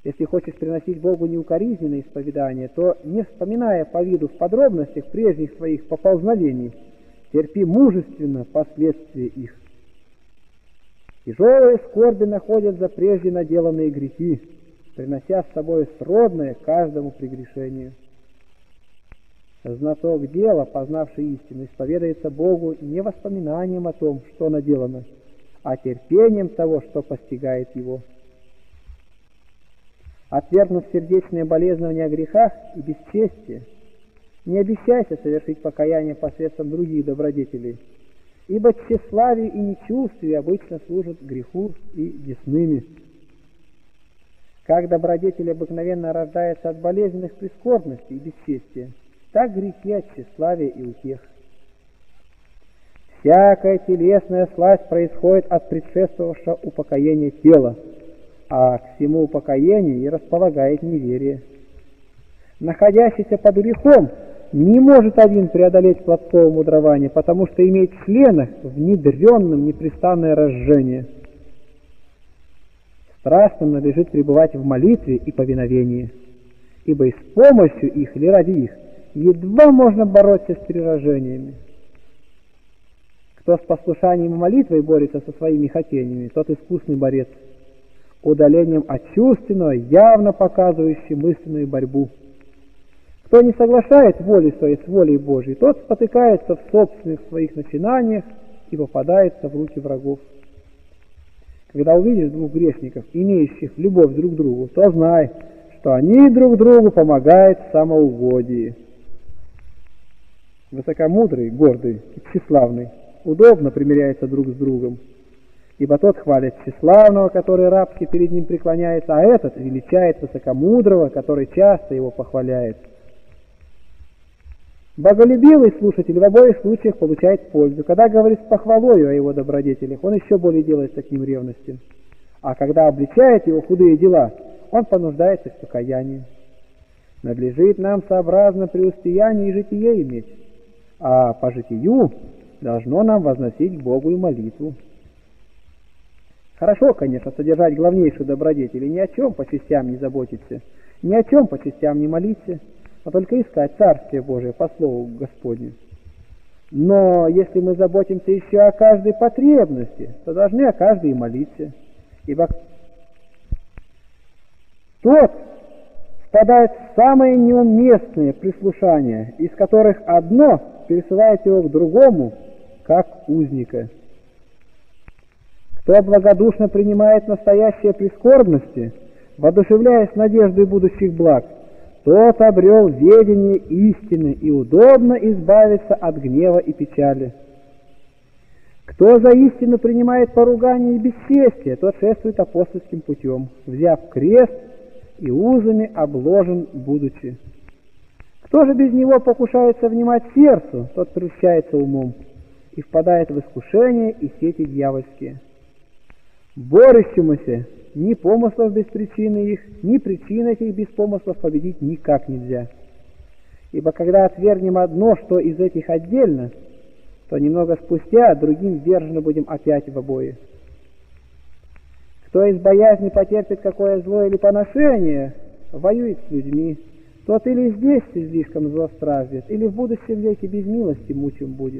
Если хочешь приносить Богу неукоризненное исповедание, то, не вспоминая по виду в подробностях прежних своих поползновений, терпи мужественно последствия их. Тяжелые скорби находят за прежде наделанные грехи, принося с собой сродное каждому прегрешению. Знаток дела, познавший истину, исповедается Богу не воспоминанием о том, что наделано, а терпением того, что постигает его. Отвергнув сердечное болезнование о грехах и бесчестие, не обещайся совершить покаяние посредством других добродетелей, ибо тщеславие и нечувствие обычно служат греху и десными. Как добродетель обыкновенно рождается от болезненных прискорбностей и бесчестия, так грехи от тщеславия и утех. Всякая телесная сласть происходит от предшествовавшего упокоения тела, а к всему упокоению и располагает неверие. Находящийся под грехом не может один преодолеть плотского мудрования, потому что имеет в членах внедренным непрестанное разжение. Страстным надлежит пребывать в молитве и повиновении, ибо и с помощью их или ради их едва можно бороться с перерожениями. Кто с послушанием и молитвой борется со своими хотениями, тот искусный борец, удалением от чувственного, явно показывающий мысленную борьбу. Кто не соглашает воли своей с волей Божьей, тот спотыкается в собственных своих начинаниях и попадается в руки врагов. Когда увидишь двух грешников, имеющих любовь друг к другу, то знай, что они друг другу помогают в самоугодии. Высокомудрый, гордый и тщеславный удобно примиряется друг с другом, ибо тот хвалит тщеславного, который рабски перед ним преклоняется, а этот величает высокомудрого, который часто его похваляет. Боголюбивый слушатель в обоих случаях получает пользу. Когда говорит с похвалою о его добродетелях, он еще более делается к ним ревностен. А когда обличает его худые дела, он понуждается к покаянию. Надлежит нам сообразно преуспеяние и житие иметь, а по житию должно нам возносить к Богу и молитву. Хорошо, конечно, содержать главнейшую добродетель, и ни о чем по частям не заботиться, ни о чем по частям не молиться, а только искать Царствие Божие по Слову Господню. Но если мы заботимся еще о каждой потребности, то должны о каждой и молиться, ибо тот впадает в самые неуместные прислушания, из которых одно пересылает его к другому, как узника. Кто благодушно принимает настоящие прискорбности, воодушевляясь надеждой будущих благ, тот обрел ведение истины и удобно избавится от гнева и печали. Кто за истину принимает поругание и бесчестие, тот шествует апостольским путем, взяв крест и узами обложен будучи. Кто же без него покушается внимать сердцу, тот прельщается умом и впадает в искушение и сети дьявольские. Борющемуся ни помыслов без причины их, ни причин этих без помыслов победить никак нельзя. Ибо когда отвергнем одно, что из этих отдельно, то немного спустя другим ввержены будем опять в обои. Кто из боязни потерпит какое зло или поношение, воюет с людьми, тот или здесь слишком злостраждет, или в будущем веке без милости мучим будет.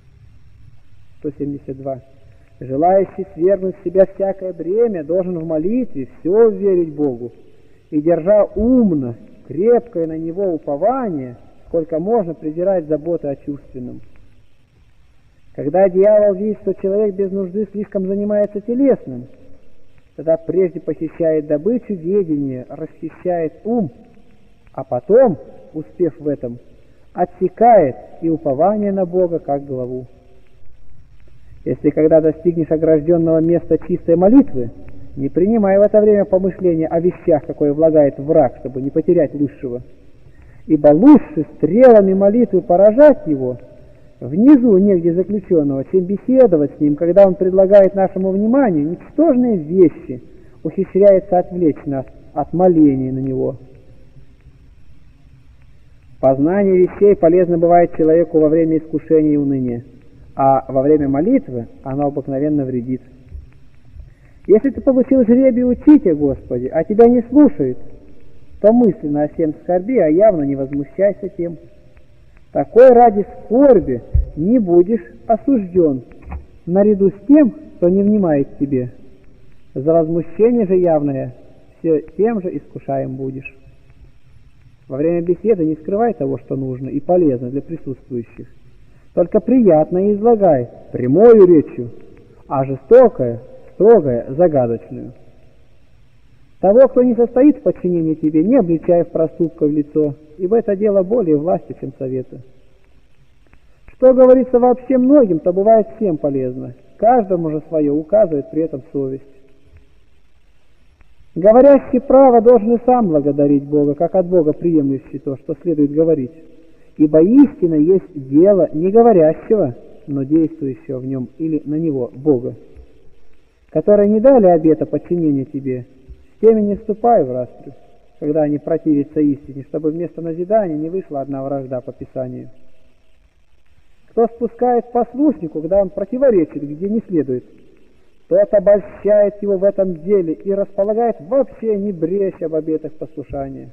172. Желающий свергнуть с себя всякое бремя должен в молитве все верить Богу и, держа умно, крепкое на Него упование, сколько можно презирать заботы о чувственном. Когда дьявол видит, что человек без нужды слишком занимается телесным, тогда прежде похищает добычу ведения, расхищает ум, а потом, успев в этом, отсекает и упование на Бога как главу. Если когда достигнешь огражденного места чистой молитвы, не принимай в это время помышления о вещах, какое влагает враг, чтобы не потерять лучшего. Ибо лучше стрелами молитвы поражать его внизу негде заключенного, чем беседовать с ним, когда он предлагает нашему вниманию ничтожные вещи, ухищряется отвлечь нас от моления на него. Познание вещей полезно бывает человеку во время искушения и уныния, а во время молитвы оно обыкновенно вредит. Если ты получил жребий учить о Господе, а тебя не слушают, то мысленно о всем скорби, а явно не возмущайся тем. Такой ради скорби не будешь осужден, наряду с тем, кто не внимает тебе. За возмущение же явное все тем же искушаем будешь. Во время беседы не скрывай того, что нужно и полезно для присутствующих. Только приятно излагай прямою речью, а жестокое, строгое, загадочную. Того, кто не состоит в подчинении тебе, не обличай в проступках в лицо, ибо это дело более власти, чем совета. Что говорится вообще многим, то бывает всем полезно. Каждому же свое указывает при этом совесть. Говорящий право должен и сам благодарить Бога, как от Бога приемлющий то, что следует говорить. Ибо истина есть дело не говорящего, но действующего в нем или на него Бога, которые не дали обета подчинения тебе, с теми не вступай в распрю, когда они противятся истине, чтобы вместо назидания не вышла одна вражда по Писанию. Кто спускает послушнику, когда он противоречит, где не следует, тот обольщает его в этом деле и располагает вообще не бречь об обетах послушания.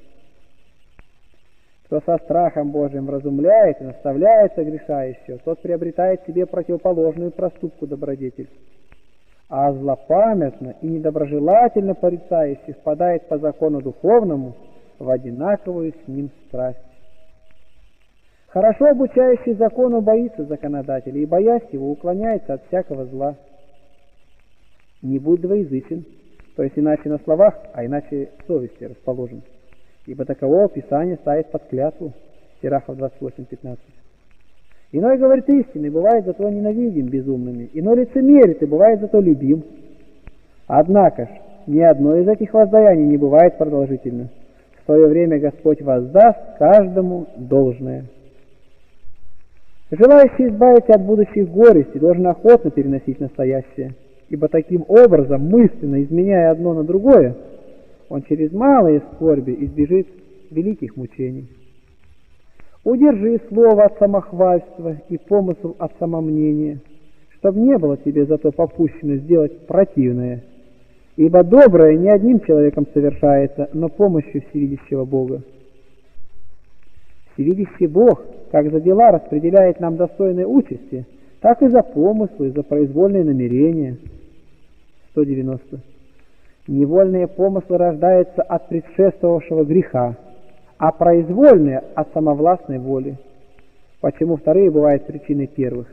Кто со страхом Божиим вразумляет и наставляет согрешающего, тот приобретает себе противоположную проступку добродетель. А злопамятно и недоброжелательно порицающий впадает по закону духовному в одинаковую с ним страсть. Хорошо обучающий закону боится законодателя и, боясь его, уклоняется от всякого зла. Не будь двоязычен, то есть иначе на словах, а иначе в совести расположен. Ибо таково Писание ставит под клятву. Сирахов 28:15. Иной говорит истины, бывает зато ненавидим безумными. Иной лицемерит, и бывает зато любим. Однако ж, ни одно из этих воздаяний не бывает продолжительно. В свое время Господь воздаст каждому должное. Желающий избавиться от будущих горестей должен охотно переносить настоящее, ибо таким образом, мысленно изменяя одно на другое, он через малые скорби избежит великих мучений. Удержи слово от самохвальства и помысл от самомнения, чтобы не было тебе зато попущено сделать противное, ибо доброе не одним человеком совершается, но помощью всевидящего Бога. Всевидящий Бог, как за дела распределяет нам достойные участи, так и за помыслы, за произвольные намерения. 190. Невольные помыслы рождаются от предшествовавшего греха, а произвольные – от самовластной воли. Почему вторые бывают причиной первых?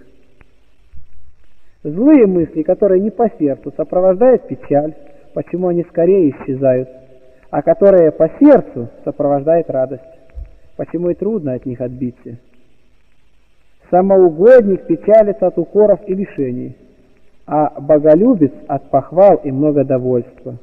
Злые мысли, которые не по сердцу, сопровождают печаль, почему они скорее исчезают, а которые по сердцу сопровождают радость, почему и трудно от них отбиться. Самоугодник печалится от укоров и лишений, а боголюбец от похвал и многодовольства.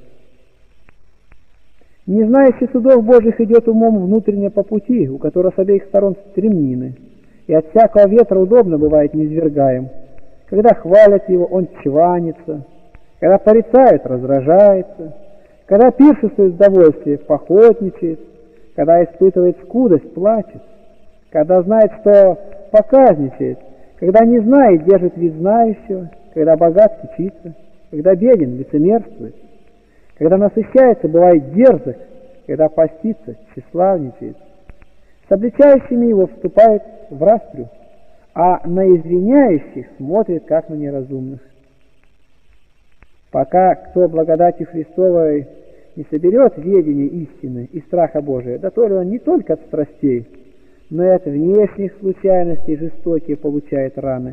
Не знающий судов Божьих идет умом внутренне по пути, у которого с обеих сторон стремнины, и от всякого ветра удобно бывает низвергаем. Когда хвалят его, он чванится, когда порицают, раздражается, когда пиршествует в довольстве, похотничает, когда испытывает скудость, плачет, когда знает, что показничает, когда не знает, держит вид знающего, когда богат кичится, когда беден, лицемерствует, когда насыщается, бывает дерзок, когда постится, тщеславничает. С обличающими его вступает в распрю, а на извиняющих смотрит, как на неразумных. Пока кто благодатью Христовой не соберет ведение истины и страха Божия, да то ли он не только от страстей, но и от внешних случайностей жестокие получает раны.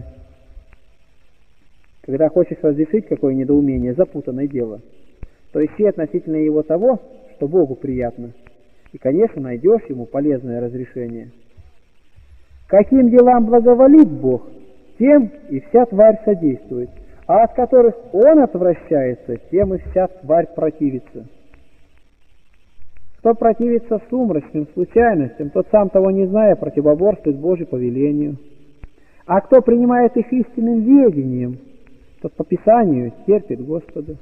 Когда хочешь разрешить какое недоумение, запутанное дело, то ищи относительно его того, что Богу приятно, и, конечно, найдешь ему полезное разрешение. Каким делам благоволит Бог, тем и вся тварь содействует, а от которых Он отвращается, тем и вся тварь противится. Кто противится сумрачным случайностям, тот сам того не зная противоборствует Божьему повелению. А кто принимает их истинным ведением, тот по Писанию терпит Господа.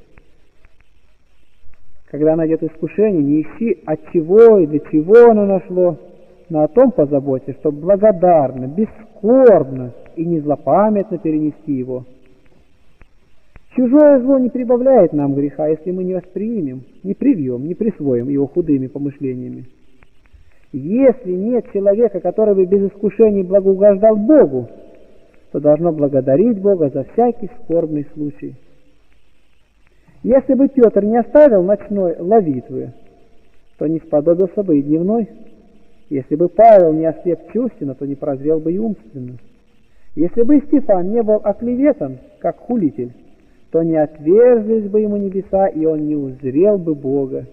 Когда найдет искушение, не ищи, от чего и для чего оно нашло, но о том позаботься, чтобы благодарно, бескорбно и не злопамятно перенести его. Чужое зло не прибавляет нам греха, если мы не воспримем, не привьем, не присвоим его худыми помышлениями. Если нет человека, который бы без искушений благоугождал Богу, то должно благодарить Бога за всякий скорбный случай. Если бы Петр не оставил ночной ловитвы, то не сподобился бы и дневной. Если бы Павел не ослеп чувственно, то не прозрел бы и умственно. Если бы Стефан не был оклеветан, как хулитель, то не отверзлись бы ему небеса, и он не узрел бы Бога.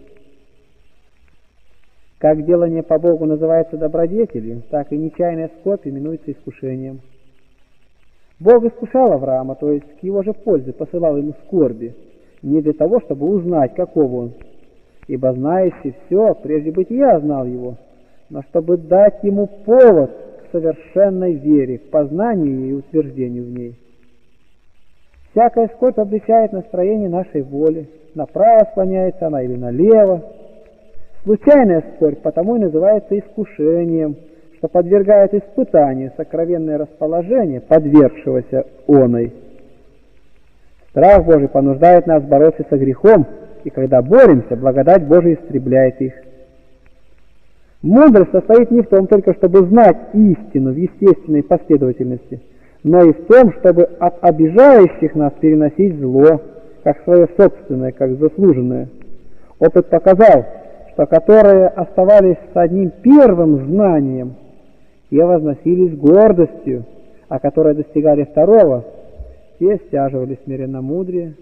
Как делание по Богу называется добродетелью, так и нечаянная скорбь именуется искушением. Бог искушал Авраама, то есть к его же пользе посылал ему скорби, не для того, чтобы узнать, каков он, ибо знающий все, прежде бытия знал его, но чтобы дать ему повод к совершенной вере, к познанию и утверждению в ней. Всякая скорбь обличает настроение нашей воли, направо склоняется она или налево. Случайная скорбь потому и называется искушением, что подвергает испытанию сокровенное расположение подвергшегося оной. Страх Божий понуждает нас бороться со грехом, и когда боремся, благодать Божия истребляет их. Мудрость состоит не в том только, чтобы знать истину в естественной последовательности, но и в том, чтобы от обижающих нас переносить зло, как свое собственное, как заслуженное. Опыт показал, что которые оставались с одним первым знанием, те возносились гордостью, а которые достигали второго, те стяживали смиренномудрие.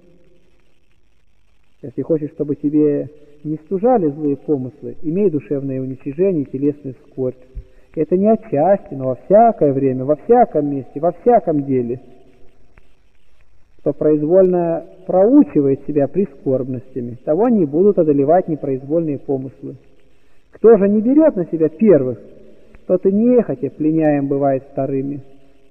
Если хочешь, чтобы тебе не стужали злые помыслы, имей душевное уничижение и телесную скорбь. Это не отчасти, но во всякое время, во всяком месте, во всяком деле. Кто произвольно проучивает себя прискорбностями, того не будут одолевать непроизвольные помыслы. Кто же не берет на себя первых, тот и нехотя пленяем бывает вторыми.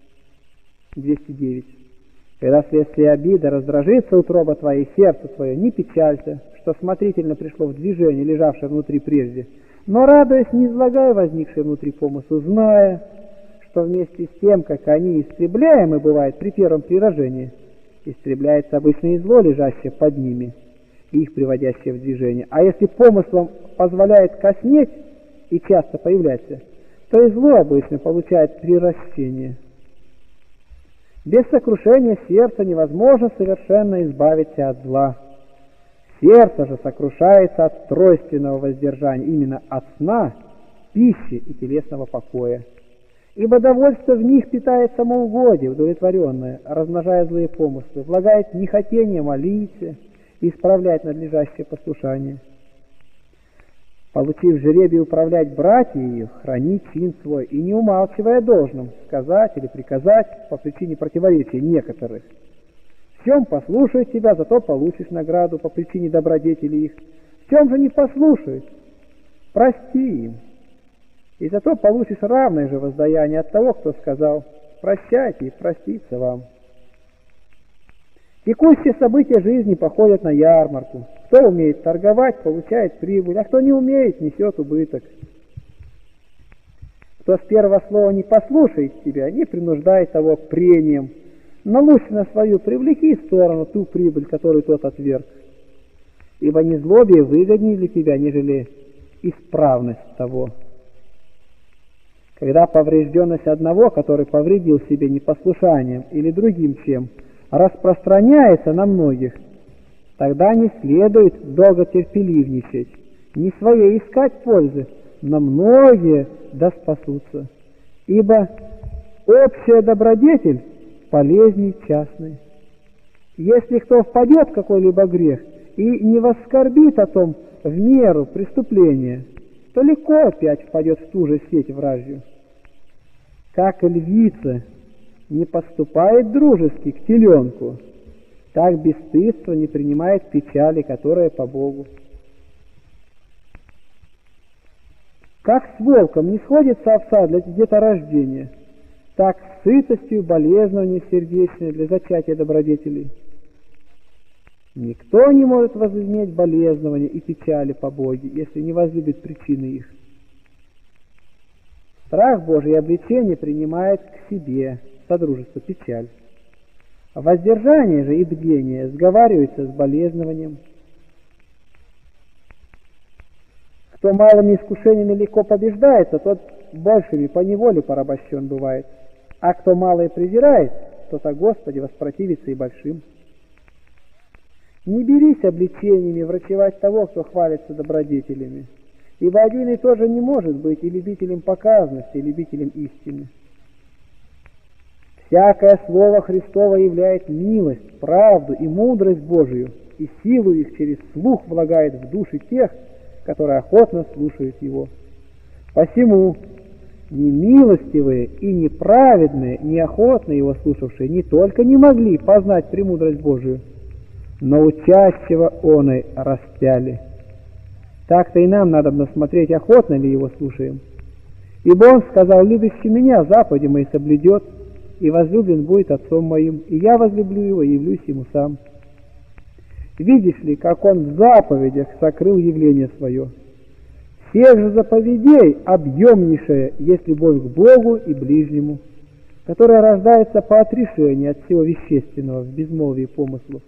209. Когда вследствие обиды раздражится утроба твоя и сердце твое, не печалься, что смотрительно пришло в движение, лежавшее внутри прежде, но, радуясь, не излагай возникшие внутри помыслы, зная, что вместе с тем, как они истребляемы бывают при первом приражении, истребляется обычно и зло, лежащее под ними, и их приводящее в движение. А если помыслом позволяет коснеть и часто появляться, то и зло обычно получает приращение. Без сокрушения сердца невозможно совершенно избавиться от зла. Сердце же сокрушается от тройственного воздержания, именно от сна, пищи и телесного покоя. Ибо довольство в них питает самоугодие, удовлетворенное, размножая злые помыслы, влагает нехотение молиться и исправлять надлежащее послушание. Получив жребий управлять братья их, храни чин свой, и не умалчивая должным, сказать или приказать по причине противоречия некоторых. В чем послушают тебя, зато получишь награду по причине добродетели их. В чем же не послушают, прости им, и зато получишь равное же воздаяние от того, кто сказал: прощайте и простится вам. Текущие события жизни походят на ярмарку. Кто умеет торговать, получает прибыль, а кто не умеет, несет убыток. Кто с первого слова не послушает тебя, не принуждай того прением, но лучше на свою привлеки в сторону ту прибыль, которую тот отверг. Ибо незлобие выгоднее для тебя, нежели исправность того. Когда поврежденность одного, который повредил себе непослушанием или другим чем, распространяется на многих, тогда не следует долго терпеливничать, не своей искать пользы, но многие да спасутся. Ибо общая добродетель полезней частной. Если кто впадет в какой-либо грех и не воскорбит о том в меру преступления, то легко опять впадет в ту же сеть вражью. Как львица не поступает дружески к теленку, так бесстыдство не принимает печали, которая по Богу. Как с волком не сходится овца для деторождения, так с сытостью болезнование сердечное для зачатия добродетелей. Никто не может возыметь болезнования и печали по Боге, если не возлюбит причины их. Страх Божий и обличение принимает к себе, содружество, печаль. Воздержание же и бдение сговариваются с болезнованием. Кто малыми искушениями легко побеждается, тот большими поневоле порабощен бывает. А кто малое презирает, тот о Господе воспротивится и большим. Не берись обличениями врачевать того, кто хвалится добродетелями, ибо один и тот же не может быть и любителем показности, и любителем истины. Всякое слово Христово являет милость, правду и мудрость Божию, и силу их через слух влагает в души тех, которые охотно слушают его. Посему немилостивые и неправедные, неохотно его слушавшие, не только не могли познать премудрость Божию, но учащего оной распяли. Так-то и нам надо смотреть, охотно ли его слушаем. Ибо он сказал: любящий меня заповеди мои соблюдет, и возлюблен будет отцом моим, и я возлюблю его и явлюсь ему сам. Видишь ли, как он в заповедях сокрыл явление свое. Всех же заповедей объемнейшая есть любовь к Богу и ближнему, которая рождается по отрешению от всего вещественного в безмолвии помыслов.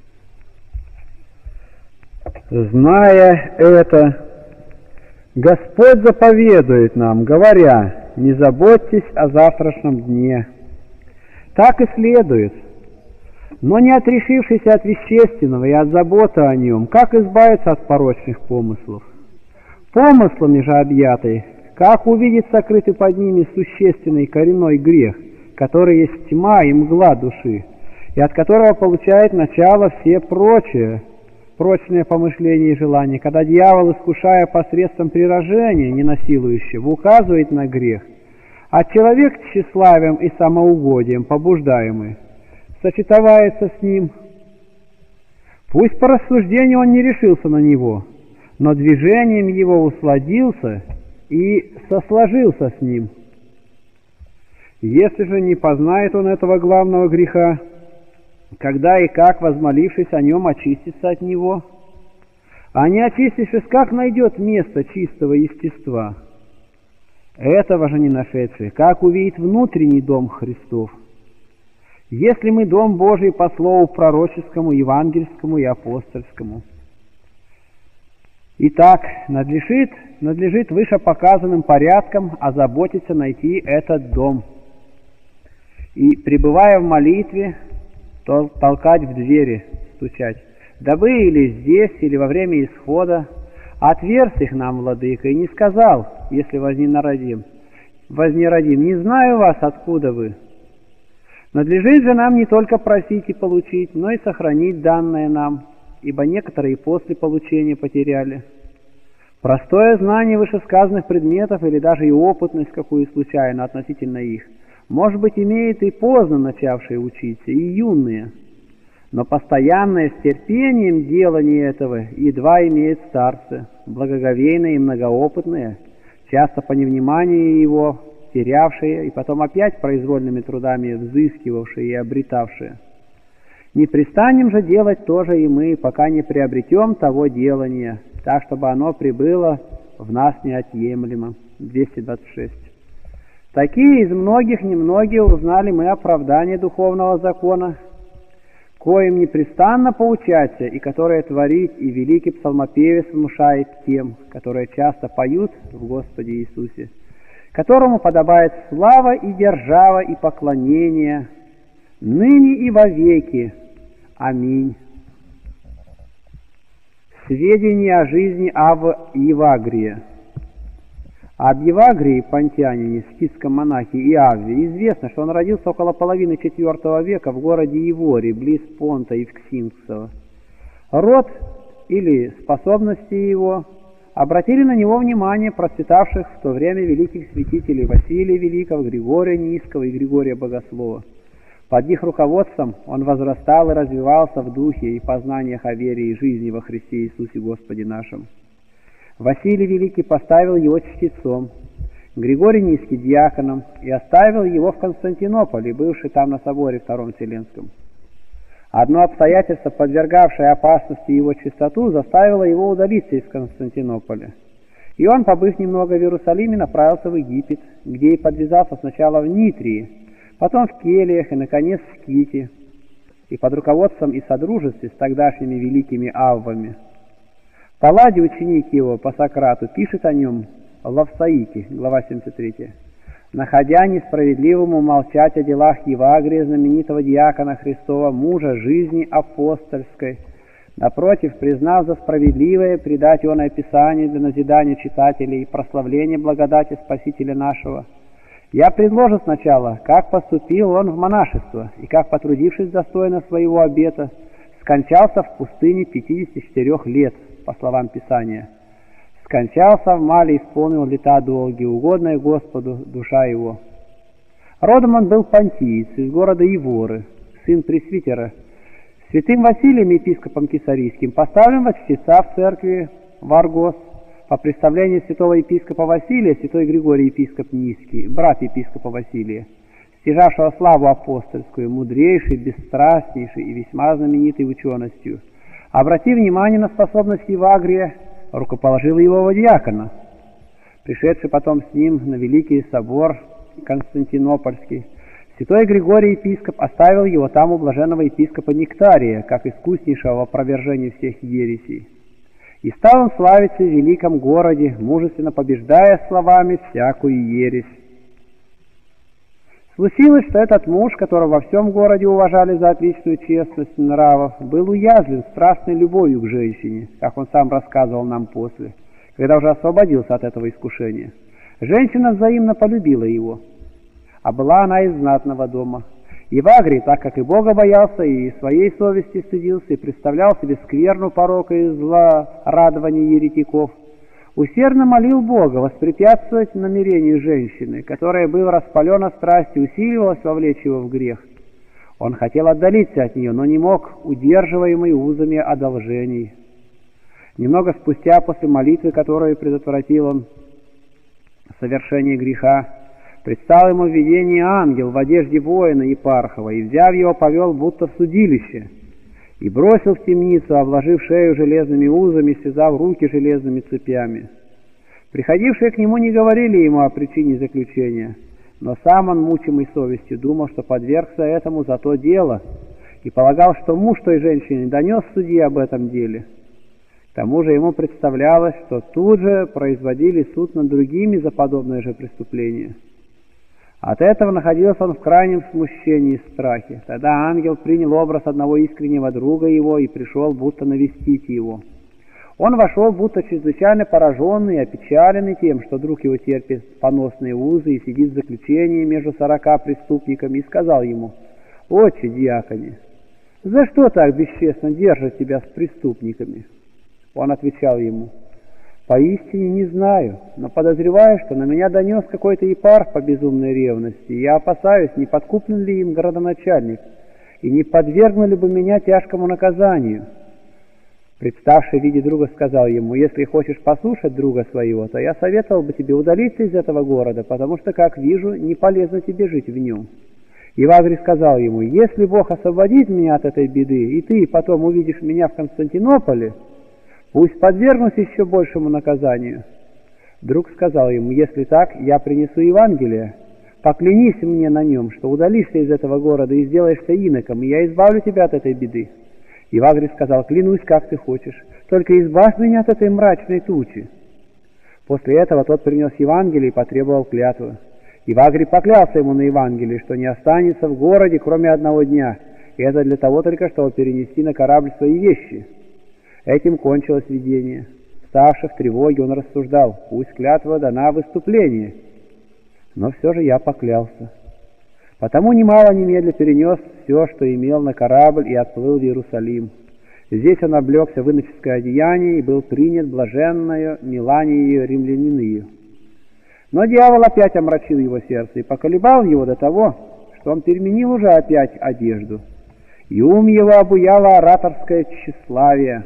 Зная это, Господь заповедует нам, говоря: не заботьтесь о завтрашнем дне. Так и следует. Но не отрешившись от вещественного и от заботы о нем, как избавиться от порочных помыслов? Помыслами же объятый, как увидеть сокрытый под ними существенный коренной грех, который есть тьма и мгла души, и от которого получает начало все прочные помышления и желания, когда дьявол, искушая посредством прирождения ненасилующего, указывает на грех, а человек тщеславием и самоугодием побуждаемый сочетается с ним. Пусть по рассуждению он не решился на него, но движением его усладился и сосложился с ним. Если же не познает он этого главного греха, когда и как, возмолившись о нем, очиститься от него, а не очистившись, как найдет место чистого естества? Этого же не нашедший, как увидит внутренний дом Христов? Если мы дом Божий по слову пророческому, евангельскому и апостольскому. Итак, надлежит вышепоказанным порядком озаботиться найти этот дом. И, пребывая в молитве, толкать в двери, стучать, дабы или здесь, или во время исхода отверз их нам, владыка, и не сказал, если возненародим, не знаю вас, откуда вы. Надлежит же нам не только просить и получить, но и сохранить данное нам, ибо некоторые после получения потеряли. Простое знание вышесказанных предметов или даже и опытность, какую случайно относительно их, может быть, имеет и поздно начавшие учиться, и юные, но постоянное с терпением делание этого едва имеют старцы, благоговейные и многоопытные, часто по невниманию его терявшие и потом опять произвольными трудами взыскивавшие и обретавшие. Не пристанем же делать то же и мы, пока не приобретем того делания, так, чтобы оно прибыло в нас неотъемлемо. 226. Такие из многих немногие узнали мы оправдание духовного закона, коим непрестанно поучаться, и которое творит и великий псалмопевец внушает тем, которые часто поют в Господе Иисусе, которому подобает слава и держава и поклонение ныне и вовеки. Аминь. Сведения о жизни Евагрия. Об Евагрии, понтианине, скитском монахе Иавве, известно, что он родился около половины IV века в городе Иворе, близ Понта Евксинского. Род или способности его обратили на него внимание процветавших в то время великих святителей Василия Великого, Григория Низкого и Григория Богослова. Под их руководством он возрастал и развивался в духе и познаниях о вере и жизни во Христе Иисусе Господе нашем. Василий Великий поставил его чтецом, Григорий Низкий диаконом, и оставил его в Константинополе, бывший там на соборе Втором Вселенском. Одно обстоятельство, подвергавшее опасности его чистоту, заставило его удалиться из Константинополя. И он, побыв немного в Иерусалиме, направился в Египет, где и подвязался сначала в Нитрии, потом в Келиях и, наконец, в Ските. и под руководством и содружестве с тогдашними великими аввами. Палладий, ученик его по Сократу, пишет о нем в Лавсаике, глава 73, находя несправедливым умолчать о делах Евагрия, знаменитого диакона Христова, мужа жизни апостольской, напротив, признав за справедливое предать его на описание для назидания читателей и прославления благодати Спасителя нашего, я предложу сначала, как поступил он в монашество, и как, потрудившись достойно своего обета, скончался в пустыне 54 лет, по словам Писания. Скончался в мале, исполнил лета долгие, угодная Господу душа его. Родом он был понтиец из города Иворы, сын пресвитера. Святым Василием, епископом Кесарийским, поставлен во чтеца в церкви в Аргос. По представлению святого епископа Василия, святой Григорий епископ Низкий, брат епископа Василия, стяжавшего славу апостольскую, мудрейший, бесстрастнейший и весьма знаменитый ученостью, обратив внимание на способность Евагрия, рукоположил его во диакона. Пришедший потом с ним на Великий собор Константинопольский, святой Григорий епископ оставил его там у блаженного епископа Нектария, как искуснейшего в опровержении всех ересей. И стал он славиться в великом городе, мужественно побеждая словами всякую ересь. Случилось, что этот муж, которого во всем городе уважали за отличную честность нравов, был уязвлен страстной любовью к женщине, как он сам рассказывал нам после, когда уже освободился от этого искушения. Женщина взаимно полюбила его, а была она из знатного дома. Евагрий, так как и Бога боялся, и своей совести стыдился, и представлял себе скверну порока и злорадования еретиков, усердно молил Бога воспрепятствовать намерению женщины, которая была распалена страстью, усиливалась вовлечь его в грех. Он хотел отдалиться от нее, но не мог, удерживаемый узами одолжений. Немного спустя, после молитвы, которую предотвратил он совершение греха, предстал ему в видении ангел в одежде воина епархова, и, взяв его, повел будто в судилище, и бросил в темницу, обложив шею железными узами, связав руки железными цепями. Приходившие к нему не говорили ему о причине заключения, но сам он, мучимый совестью, думал, что подвергся этому за то дело, и полагал, что муж той женщины донес судье об этом деле. К тому же ему представлялось, что тут же производили суд над другими за подобное же преступление. От этого находился он в крайнем смущении и страхе. Тогда ангел принял образ одного искреннего друга его и пришел будто навестить его. Он вошел будто чрезвычайно пораженный и опечаленный тем, что друг его терпит поносные узы и сидит в заключении между 40 преступниками, и сказал ему: «Отче диаконе, за что так бесчестно держат тебя с преступниками?» Он отвечал ему: «Поистине не знаю, но подозреваю, что на меня донес какой-то епарх по безумной ревности, и я опасаюсь, не подкуплен ли им городоначальник, и не подвергнули бы меня тяжкому наказанию». Представший в виде друга сказал ему: «Если хочешь послушать друга своего, то я советовал бы тебе удалиться из этого города, потому что, как вижу, не полезно тебе жить в нем». Евагрий сказал ему: «Если Бог освободит меня от этой беды, и ты потом увидишь меня в Константинополе, пусть подвергнусь еще большему наказанию». Друг сказал ему: «Если так, я принесу Евангелие. Поклянись мне на нем, что удалишься из этого города и сделаешься иноком, и я избавлю тебя от этой беды». Евагрий сказал: «Клянусь, как ты хочешь, только избавь меня от этой мрачной тучи». После этого тот принес Евангелие и потребовал клятвы. Евагрий поклялся ему на Евангелии, что не останется в городе, кроме одного дня, и это для того только, чтобы перенести на корабль свои вещи. Этим кончилось видение. Ставши в тревоге, он рассуждал: «Пусть клятва дана в выступлении». Но все же я поклялся. Потому немало немедля перенес все, что имел, на корабль и отплыл в Иерусалим. Здесь он облегся в иноческое одеяние и был принят блаженною Миланией римляниною. Но дьявол опять омрачил его сердце и поколебал его до того, что он переменил уже опять одежду. И ум его обуяло ораторское тщеславие.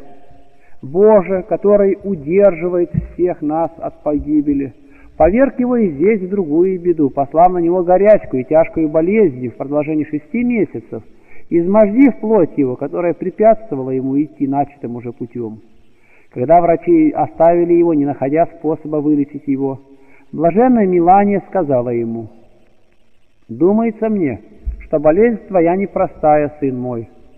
Боже, который удерживает всех нас от погибели, поверг его и здесь в другую беду, послав на него горячку и тяжкую болезнь в продолжении 6 месяцев, измождив плоть его, которая препятствовала ему идти начатым уже путем. Когда врачи оставили его, не находя способа вылечить его, блаженная Милания сказала ему: «Думается мне, что болезнь твоя непростая, сын мой,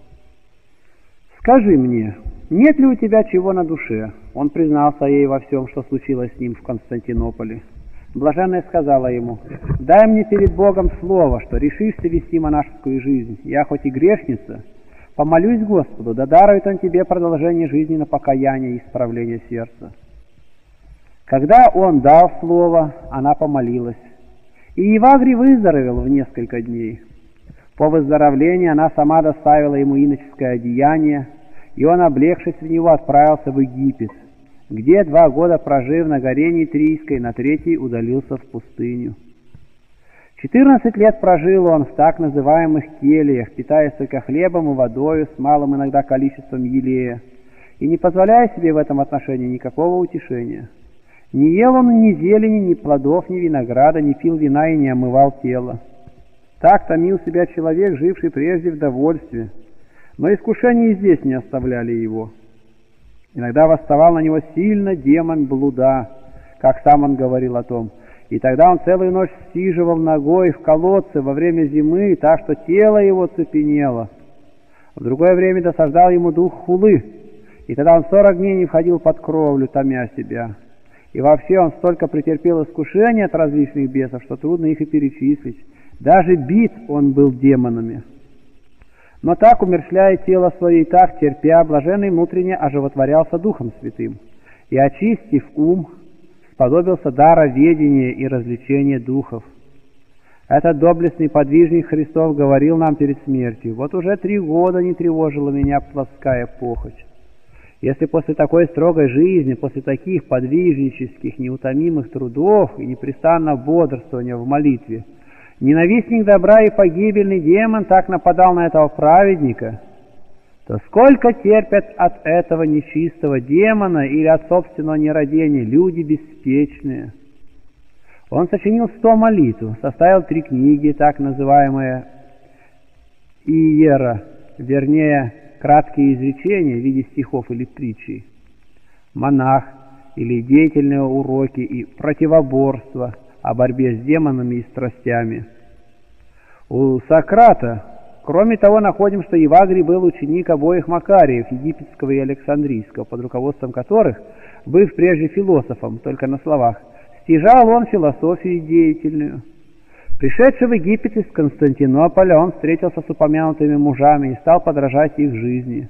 «Скажи мне, нет ли у тебя чего на душе?» Он признался ей во всем, что случилось с ним в Константинополе. Блаженная сказала ему: «Дай мне перед Богом слово, что решишься вести монашескую жизнь. Я хоть и грешница, помолюсь Господу, да дарует Он тебе продолжение жизни на покаяние и исправление сердца». Когда он дал слово, она помолилась, и Евагрий выздоровел в несколько дней. По выздоровлении она сама доставила ему иноческое одеяние, и он, облегшись в него, отправился в Египет, где 2 года прожив на горе Нитрийской, на 3-й удалился в пустыню. 14 лет прожил он в так называемых кельях, питаясь только хлебом и водою, с малым иногда количеством елея, и не позволяя себе в этом отношении никакого утешения. Не ел он ни зелени, ни плодов, ни винограда, не пил вина и не омывал тело. Так томил себя человек, живший прежде в довольстве, но искушения и здесь не оставляли его. Иногда восставал на него сильно демон блуда, как сам он говорил о том, и тогда он целую ночь сиживал ногой в колодце во время зимы, так что тело его цепенело. В другое время досаждал ему дух хулы, и тогда он 40 дней не входил под кровлю, томя себя. И вообще он столько претерпел искушений от различных бесов, что трудно их и перечислить. Даже бит он был демонами. Но так, умерщвляя тело свое, и так, терпя, блаженный внутренне оживотворялся Духом Святым, и, очистив ум, сподобился дара ведения и развлечения духов. Этот доблестный подвижник Христов говорил нам перед смертью: «Вот уже 3 года не тревожила меня плотская похоть». Если после такой строгой жизни, после таких подвижнических, неутомимых трудов и непрестанного бодрствования в молитве, ненавистник добра и погибельный демон так нападал на этого праведника, то сколько терпят от этого нечистого демона или от собственного нерадения люди беспечные? Он сочинил 100 молитв, составил 3 книги, так называемые иера, вернее, краткие изречения в виде стихов или притчей, монах или деятельные уроки и противоборство о борьбе с демонами и страстями. У Сократа, кроме того, находим, что Евагрий был ученик обоих Макариев, египетского и Александрийского, под руководством которых, быв прежде философом, только на словах, стяжал он философию деятельную. Пришедший в Египет из Константинополя, он встретился с упомянутыми мужами и стал подражать их жизни.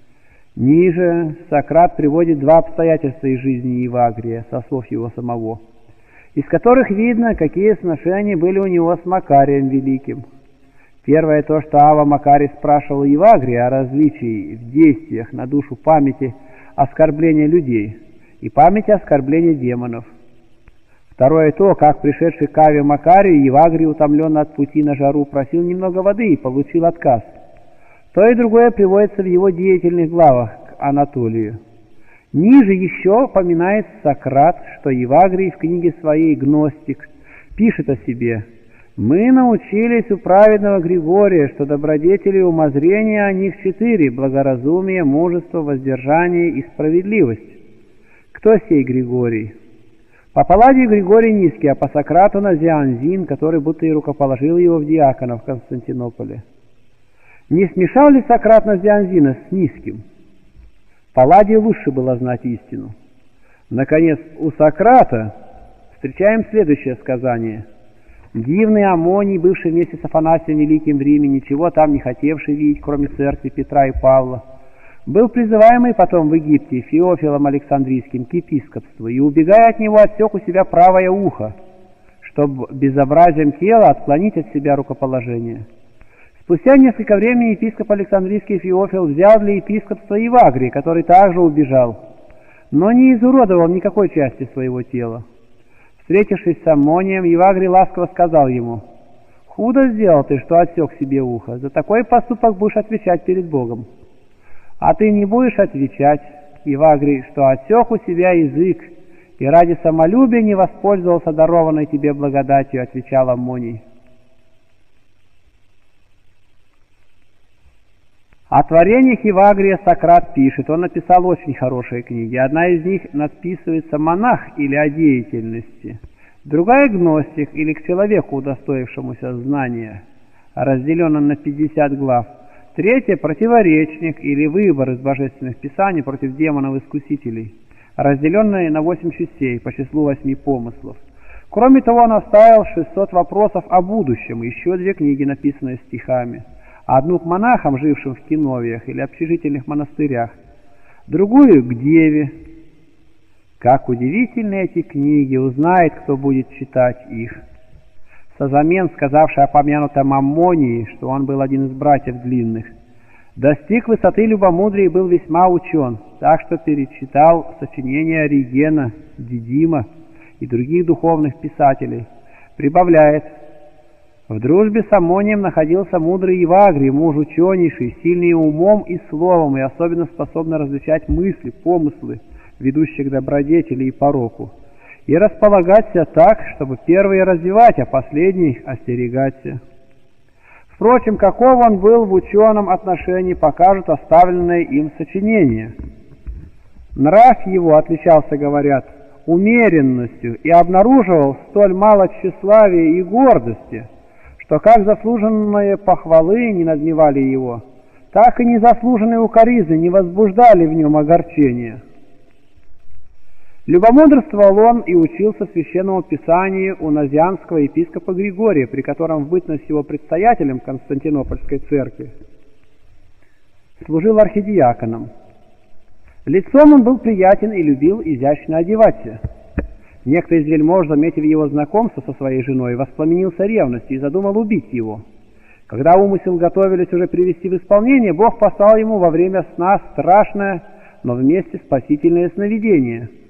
Ниже Сократ приводит 2 обстоятельства из жизни Евагрия, со слов его самого, из которых видно, какие сношения были у него с Макарием Великим. Первое то, что Ава Макарий спрашивал Евагрия о различии в действиях на душу памяти оскорбления людей и памяти оскорбления демонов. Второе то, как пришедший к Аве Макарию, Евагрий, утомленно от пути на жару, просил немного воды и получил отказ. То и другое приводится в его деятельных главах к Анатолию. Ниже еще поминает Сократ, что Евагрий в книге своей «Гностик» пишет о себе: «Мы научились у праведного Григория, что добродетели и умозрения о них 4: благоразумие, мужество, воздержание и справедливость». Кто сей Григорий? По Палладию Григорий Низкий, а по Сократу Назианзин, который будто и рукоположил его в диакона в Константинополе. Не смешал ли Сократ Назианзина с Низким? Палладию лучше было знать истину. Наконец, у Сократа встречаем следующее сказание. Дивный Амоний, бывший вместе с Афанасием Великим в Риме, ничего там не хотевший видеть, кроме церкви Петра и Павла, был призываемый потом в Египте Феофилом Александрийским к епископству, и, убегая от него, отсек у себя правое ухо, чтобы безобразием тела отклонить от себя рукоположение. Спустя несколько времени епископ Александрийский Феофил взял для епископства Евагрия, который также убежал, но не изуродовал никакой части своего тела. Встретившись с Амонием, Евагрий ласково сказал ему: «Худо сделал ты, что отсек себе ухо, за такой поступок будешь отвечать перед Богом». «А ты не будешь отвечать, Евагрий, что отсек у себя язык, и ради самолюбия не воспользовался дарованной тебе благодатью», — отвечал Амоний. О творениях Евагрия Сократ пишет. Он написал очень хорошие книги. Одна из них надписывается «Монах» или «О деятельности», другая «Гностик» или «К человеку, удостоившемуся знания», разделена на 50 глав. Третье – противоречник или выбор из божественных писаний против демонов-искусителей, разделенные на 8 частей по числу 8 помыслов. Кроме того, он оставил 600 вопросов о будущем, еще 2 книги, написанные стихами, одну к монахам, жившим в киновиях или общежительных монастырях, другую к деве. Как удивительны эти книги, узнает, кто будет читать их. Созамен, сказавший о помянутом Аммонии, что он был один из братьев длинных, достиг высоты любомудрия и был весьма учен, так что перечитал сочинения Оригена, Дидима и других духовных писателей. Прибавляет: в дружбе с Аммонием находился мудрый Евагрий, муж ученейший, сильный умом и словом, и особенно способный различать мысли, помыслы, ведущие к добродетели и пороку, и располагаться так, чтобы первые развивать, а последний остерегаться. Впрочем, каков он был в ученом отношении, покажут оставленные им сочинения. Нрав его отличался, говорят, умеренностью и обнаруживал столь мало тщеславия и гордости, что как заслуженные похвалы не надмевали его, так и незаслуженные укоризны не возбуждали в нем огорчения. Любомудрствовал он и учился священному писанию у назианского епископа Григория, при котором в бытность его предстоятелем Константинопольской церкви служил архидиаконом. Лицом он был приятен и любил изящно одеваться. Некто из вельмож, заметив его знакомство со своей женой, воспламенился ревностью и задумал убить его. Когда умысел готовились уже привести в исполнение, Бог послал ему во время сна страшное, но вместе спасительное сновидение.